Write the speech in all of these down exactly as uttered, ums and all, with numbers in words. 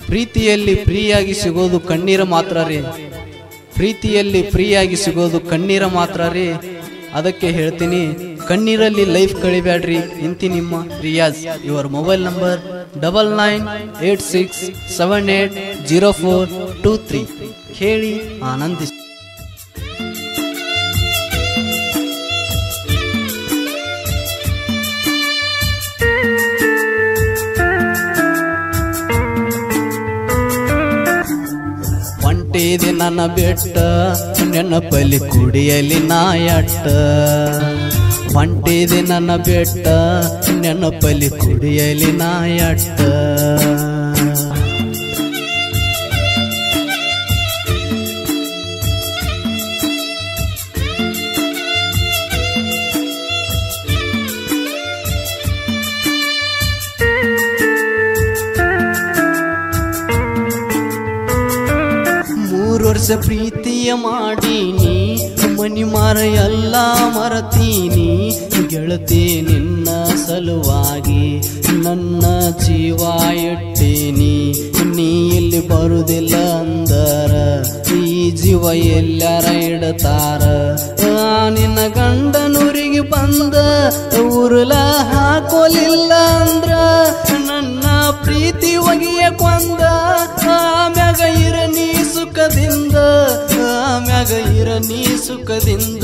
ಪ್ರೀತಿಯಲ್ಲಿ ಫ್ರೀಯಾಗಿ ಸಿಗೋದು ಕಣ್ಣೀರ ಮಾತ್ರ ರೀ. ಪ್ರೀತಿಯಲ್ಲಿ ಫ್ರೀಯಾಗಿ ಸಿಗೋದು ಕಣ್ಣೀರ ಮಾತ್ರ ರೀ. ಅದಕ್ಕೆ ಹೇಳ್ತೀನಿ, ಕಣ್ಣೀರಲ್ಲಿ ಲೈಫ್ ಕಳಿಬ್ಯಾಡ್ರಿ. ಇಂತಿ ನಿಮ್ಮ Riyaz. Your mobile number double nine eight six seven eight zero four two three. ಕೇಳಿ ಆನಂದಿಸಿ. ಹೊಂಟಿದೆ ನನ್ನ ಬೆಟ್ಟ ನೆನಪಲ್ಲಿ ಕುಡಿಯಲಿ ನಾಯಟ್ಟ. ಹೊಂಟಿದೆ ನನ್ನ ಬೆಟ್ಟ ನೆನಪಲ್ಲಿ ಕುಡಿಯಲಿ ನಾಯಟ್ಟ. ಮೂರು ವರ್ಷ ಪ್ರೀತಿಯ ಮಾಡೀನಿ, ಮನಿ ಮಾರ ಎಲ್ಲ ಮರತೀನಿ. ಗೆಳತಿ ನಿನ್ನ ಸಲುವಾಗಿ ನನ್ನ ಜೀವ ಇಟ್ಟೀನಿ. ನೀ ಇಲ್ಲಿ ಬರುದಿಲ್ಲ ಅಂದರ ಈ ಜೀವ ಎಲ್ಲಾರ ಇಡತಾರ. ನಿನ್ನ ಗಂಡನೂರಿಗೆ ಬಂದ ಉರುಳ ಹಾಕೋಲಿಲ್ಲ ಅಂದ್ರ ನನ್ನ ಪ್ರೀತಿ ಒಗೆಯ ಕೊಂದ. ಆಮ್ಯಾಗ ಇರ ನೀ ಸುಖದಿಂದ, ಆಮ್ಯಾಗ ಇರ ನೀ ಸುಖದಿಂದ.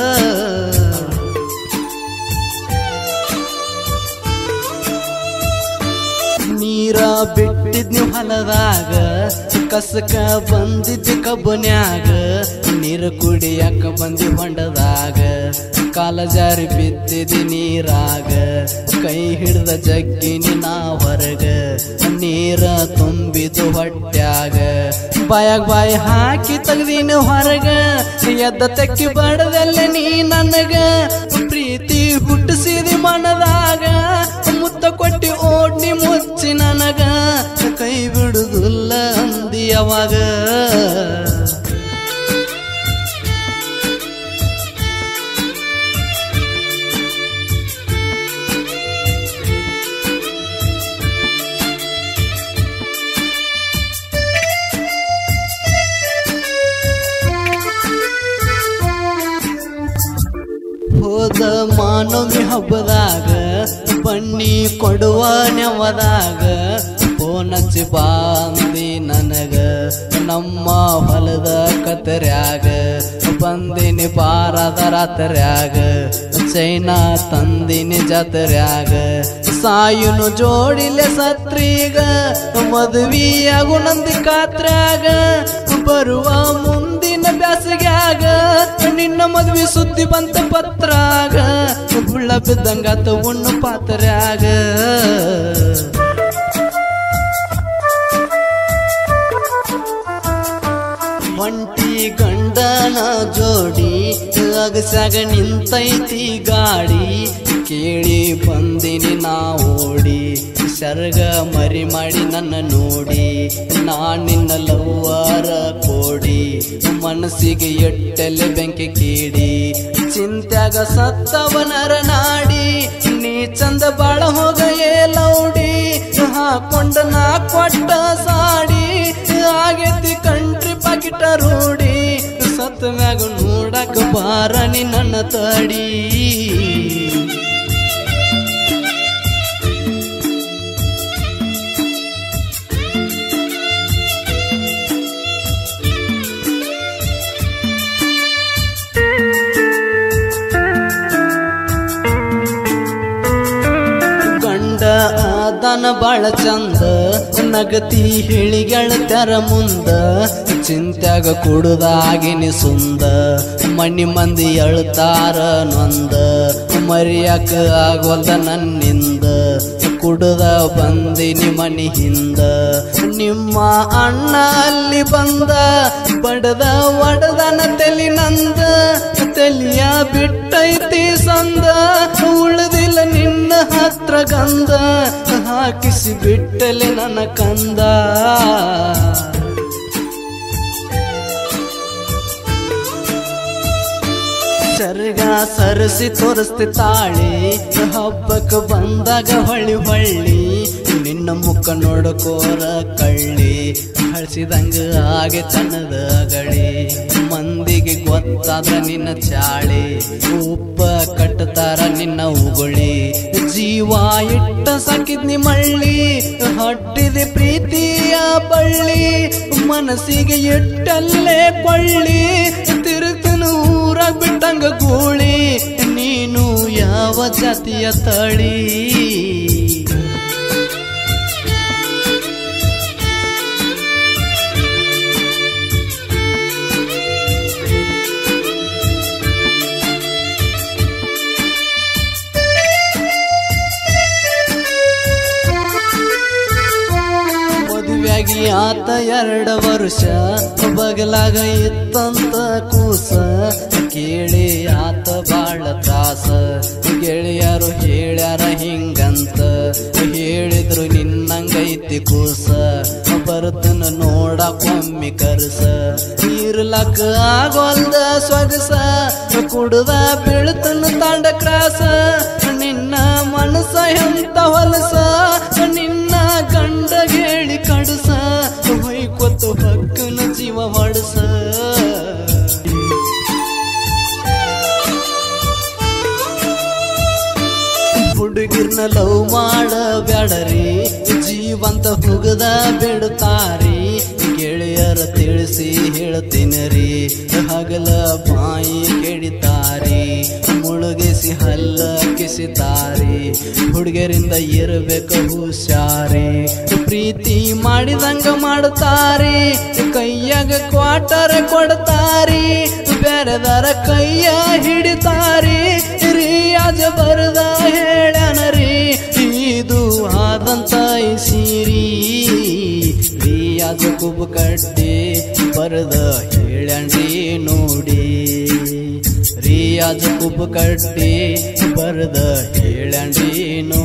ನೀರ ಬಿಟ್ಟಿದ್ನಿ ಹೊಲದಾಗ, ಕಸಕ ಬಂದಿದ್ದೆ ಕಬ್ಬನ್ಯಾಗ. ನೀರು ಕುಡಿಯಾಕ ಬಂದಿ ಹೊಂಡದಾಗ, ಕಾಲ ಜಾರಿ ಬಿದ್ದಿದ್ದಿ ನೀರಾಗ. ಕೈ ಹಿಡ್ದ ಜಗ್ಗಿನಿ ನಾ ಹೊರಗ, ನೀರ ತುಂಬಿದು ಹೊಟ್ಯಾಗ. ಬಾಯಾಗ ಬಾಯಿ ಹಾಕಿ ತೆಗ್ದಿನ ಹೊರಗ, ಎದ್ದ ತೆಕ್ಕಿ ಬಡದಲ್ಲ ನೀ ನನಗ. ಪ್ರೀತಿ ಹುಟ್ಟಿಸಿದಿ ಮನದಾಗ, ಮುತ್ತ ಕೊಟ್ಟಿ ಓಡ್ನಿ ಮುಚ್ಚಿ ನನಗ. ಕೈ ಬಿಡುದಿಲ್ಲ ಅಂದಿ ಅವಾಗ. ಹೋದ ಮಾನವಿ ಹಬ್ಬದಾಗ, ಬನ್ನಿ ಕೊಡುವ ನೆವದಾಗ. ಫೋನಚ್ಚಿ ಬಾಂದಿ ನನಗ ನಮ್ಮ ಹೊಲದ ಕತರ್ಯಾಗ. ಬಂದಿನಿ ಬಾರದ ರಾತ್ರ್ಯಾಗ, ಚೈನಾ ತಂದಿನಿ ಜಾತ್ರ್ಯಾಗ. ಸಾಯುನು ಜೋಡಿಲೆ ಸತ್ರೀಗ, ಮದುವೆಯಾಗು ನಂದಿ ಕಾತ್ರ್ಯಾಗ. ಬರುವ ಮುಂದಿನ ಬ್ಯಾಸಿಗ್ಯಾಗ, ನಿನ್ನ ಮದುವೆ ಸುದ್ದಿ ಬಂತ ಪತ್ರಾಗ. ಗುಳ್ಳ ಬಿದ್ದಂಗಾತ ಉಣ್ಣು ಪಾತ್ರ್ಯಾಗ. ಒಂಟಿ ಗಂಡನ ಜೋಡಿ ಅಗಸ್ಯಾಗ ನಿಂತೈತಿ ಗಾಡಿ. ಕೇಳಿ ಬಂದಿನಿ ನಾ ಓಡಿ, ಸರ್ಗ ಮರಿ ಮಾಡಿ ನನ್ನ ನೋಡಿ. ನಾ ನಿನ್ನ ಲವ್ವಾರ ಕೋಡಿ, ಮನಸ್ಸಿಗೆ ಎಟ್ಟಲೆ ಬೆಂಕಿ ಕೀಡಿ. ಚಿಂತ್ಯಾಗ ಸತ್ತವನರ ನಾಡಿ, ನೀ ಚಂದ ಬಾಳ ಹೋಗ ಏಲೌಡಿ. ಹಾಕೊಂಡ ನಾ ಕೊಟ್ಟ ಸಾಡಿ, ಆಗೇತಿ ಕಂಟ್ರಿ ಪಾಕಿಟ ರೂಢಿ. ಸತ್ತ ಮ್ಯಾಗ ನೋಡಕ ಬಾರನಿ ನನ್ನ ತಡಿ. ಆದನ ಬಾಳ ಚಂದ, ನಗತಿ ಹೇಳಿಗೆಳತ್ಯಾರ ಮುಂದ. ಚಿಂತ್ಯಾಗ ಕುಡುದಾಗಿನಿ ಸುಂದ, ಮಣ್ಣಿ ಮಂದಿ ಅಳ್ತಾರ ನೊಂದ. ಮರಿಯಾಕ ಆಗೋಲ್ದ ನನ್ನಿಂದ, ಕುಡುದ ಬಂದಿನಿ ಮನಿ ಹಿಂದ. ನಿಮ್ಮ ಅಣ್ಣ ಅಲ್ಲಿ ಬಂದ, ಬಡದ ಒಡದನ ತಲಿ ನಂದ. ತಲಿಯ ಬಿಟ್ಟೈತಿ ಸಂದ, ಉಳಿದಿಲ್ಲ ನಿನ್ನ ಹತ್ರ ಗಂಧ. ಹಾಕಿಸಿ ಬಿಟ್ಟಲೆ ನನ್ನ ಕಂದ. ಸರ್ಗ ಸರಸಿ ತೋರಿಸ್ತಿ ತಾಳಿ ಹಬ್ಬಕ್ಕೆ ಬಂದಾಗ ಹೊಳ್ಳಿ ಹೊಳ್ಳಿ ನಿನ್ನ ಮುಖ ನೋಡಕೋರ ಕಳ್ಳಿ ಹಳ್ಸಿದಂಗ ಹಾಗೆ ತನ್ನದ ಗಳಿ ಮಂದಿಗೆ ಗೊತ್ತಾದ ನಿನ್ನ ಚಾಳಿ ಉಪ್ಪ ಕಟ್ಟತಾರ ನಿನ್ನ ಉಗುಳಿ ಜೀವ ಇಟ್ಟ ಸಾಕಿದ್ನಿ ಮಳ್ಳಿ ಹಟ್ಟಿದೆ ಪ್ರೀತಿಯ ಬಳ್ಳಿ ಮನಸ್ಸಿಗೆ ಇಟ್ಟಲ್ಲೇ ಕೊಳ್ಳಿ ತಿರುತನು ಊರ ಬಿಟ್ಟಂಗ ಗೂಳಿ ನೀನು ಯಾವ ಜಾತಿಯ ತಳಿ ಆತ ಎರಡ ವರ್ಷ ಬಗಲಾಗ ಇತ್ತಂತ ಕೂಸ ಕೇಳಿ ಆತ ಬಾಳ ತ್ರಾಸ ಗೆಳೆಯರು ಹೇಳ್ಯಾರ ಹಿಂಗಂತ ಹೇಳಿದ್ರು ನಿನ್ನಂಗೈತಿ ಕೂಸ ಬರ್ತನ ನೋಡಕ್ಕೊಮ್ಮಿ ಕರ್ಸ ಇರ್ಲಕ್ಕ ಆಗೋಲ್ದ ಸೊಗಸ ಕುಡ್ದ ಬೀಳ್ತನ ತಾಂಡ ಕ್ರಾಸ ನಿನ್ನ ಮನಸ ಎಂತ ಹೊಲಸ ನಿನ್ನ ಗಂಡ ಹೇಳಿ ಕಡಸ ಹೊಯ್ಕೊತ್ತು ಹಕ್ಕನ ಜೀವ ಹೊಡಸ ಹುಡುಗಿರ್ನ ಲವ್ ಮಾಡ ಬ್ಯಾಡರಿ ಜೀವಂತ ಹುಗದ ಬಿಡ್ತಾರಿ ಗೆಳೆಯರ ತಿಳಿಸಿ ಹೇಳ್ತೀನರಿ ಹಗಲ ಬಾಯಿ ಕೆಡಿತಾರಿ ಮುಳುಗಿಸಿ ಹಲ್ಲ ಕಿಸಿತಾರಿ ಹುಡುಗರಿಂದ ಇರಬೇಕು ಹುಷಾರಿ ಪ್ರೀತಿ ಮಾಡಿದಂಗ ಮಾಡ್ತಾರಿ ಕೈಯಾಗ ಕ್ವಾಟರ್ ಕೊಡ್ತಾರಿ ಬೇರೆದರ ಕೈಯ ಹಿಡಿತಾರಿ ರಿಯಾಜ ಬರದ ಹೇಳನರಿ ಇದು ಆದಂತ ಸೀರಿ ರಿಯಾಜ ಕುಬ್ ಕಟ್ಟಿ ಬರದ ಹೇಳಣ್ರಿ ನೋಡಿ ರಿಯಾಜ ಕುಬ್ ಕಟ್ಟಿ ಬರದ ಹೇಳಣ್ರಿ ನೋಡಿ